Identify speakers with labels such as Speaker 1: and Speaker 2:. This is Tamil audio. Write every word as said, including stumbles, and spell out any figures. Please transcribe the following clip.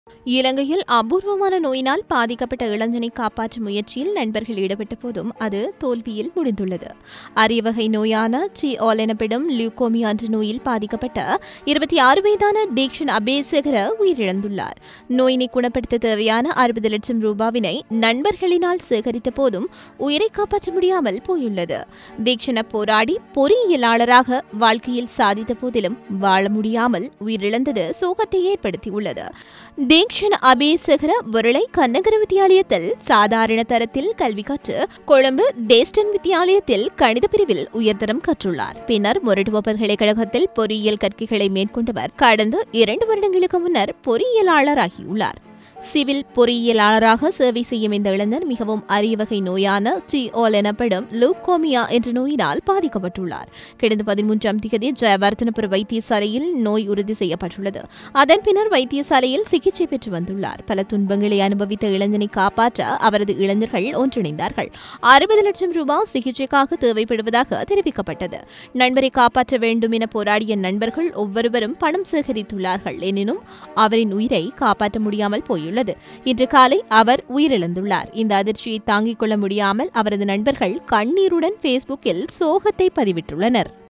Speaker 1: இலங்கையில் அபூர்வமான நோயினால் பாதிக்கப்பட்ட இளைஞனை காப்பாற்றும் முயற்சியில் நண்பர்கள் ஈடுபட்ட போதும் அது தோல்வியில் முடிந்துள்ளது. அரிய வகை நோயான சி ஆல் எனப்படும் லியூகோமியா என்ற நோயில் பாதிக்கப்பட்ட இருபத்தி ஆறு வயதான டேக்ஷன் அபேசேகர உயிரிழந்துள்ளார். நோயினை குணப்படுத்த தேவையான அறுபது லட்சம் ரூபாவினை நண்பர்களினால் சேகரித்த போதும் உயிரை காப்பாற்ற முடியாமல் போயுள்ளது. டேக்ஷன போராடி பொறியியலாளராக வாழ்க்கையில் சாதித்த போதிலும் வாழ முடியாமல் உயிரிழந்தது சோகத்தை ஏற்படுத்தியுள்ளது. டேக்ஷன் அபேசேகர விரலை கன்னகர வித்தியாலயத்தில் சாதாரண தரத்தில் கல்வி கற்று கொழும்பு டேஸ்டன் வித்தியாலயத்தில் கணித பிரிவில் உயர்தரம் கற்றுள்ளார். பின்னர் மொரட்டுவ பல்கலைக்கழகத்தில் பொறியியல் கற்கைகளை மேற்கொண்டவர் கடந்த இரண்டு வருடங்களுக்கு முன்னர் பொறியியலாளராகியுள்ளார். சிவில் பொறியியலாளராக சேவை செய்யும் இந்த இளைஞர் மிகவும் அரிய வகை நோயான சி ஆல் எனப்படும் லியூகோமியா என்ற நோயினால் பாதிக்கப்பட்டுள்ளார். கடந்த பதிமூன்றாம் தேதி ஜெயவர்தனபுர வைத்தியசாலையில் நோய் உறுதி செய்யப்பட்டுள்ளது. அதன் பின்னர் வைத்தியசாலையில் சிகிச்சை பெற்று வந்துள்ளார். பல துன்பங்களை அனுபவித்த இளைஞனை காப்பாற்ற அவரது இளைஞர்கள் ஒன்றிணைந்தார்கள். அறுபது லட்சம் ரூபாய் சிகிச்சைக்காக தேவைப்படுவதாக தெரிவிக்கப்பட்டது. நண்பரை காப்பாற்ற வேண்டும் என போராடிய நண்பர்கள் ஒவ்வொருவரும் பணம் சேகரித்துள்ளார்கள். எனினும் அவரின் உயிரை காப்பாற்ற முடியாமல் போயுள்ளது. இன்று காலை அவர் உயிரிழந்துள்ளார். இந்த அதிர்ச்சியை தாங்கிக் கொள்ள முடியாமல் அவரது நண்பர்கள் கண்ணீருடன் பேஸ்புக்கில் சோகத்தை பதிவிட்டுள்ளனர்.